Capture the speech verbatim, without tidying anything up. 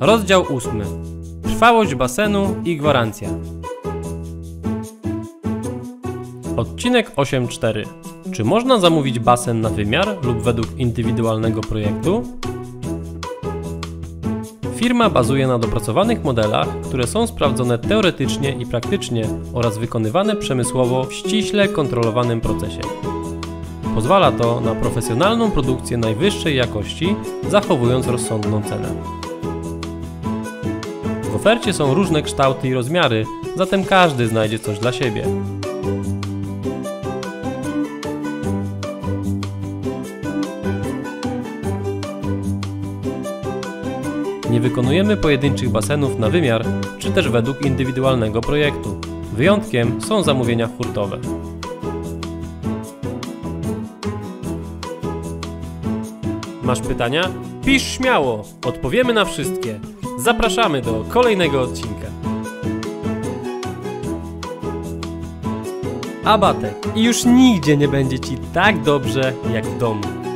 Rozdział ósmy. Trwałość basenu i gwarancja. Odcinek osiem cztery. Czy można zamówić basen na wymiar lub według indywidualnego projektu? Firma bazuje na dopracowanych modelach, które są sprawdzone teoretycznie i praktycznie oraz wykonywane przemysłowo w ściśle kontrolowanym procesie. Pozwala to na profesjonalną produkcję najwyższej jakości, zachowując rozsądną cenę. W ofercie są różne kształty i rozmiary, zatem każdy znajdzie coś dla siebie. Nie wykonujemy pojedynczych basenów na wymiar, czy też według indywidualnego projektu. Wyjątkiem są zamówienia hurtowe. Masz pytania? Pisz śmiało, odpowiemy na wszystkie. Zapraszamy do kolejnego odcinka. Abatek. I już nigdzie nie będzie Ci tak dobrze jak w domu.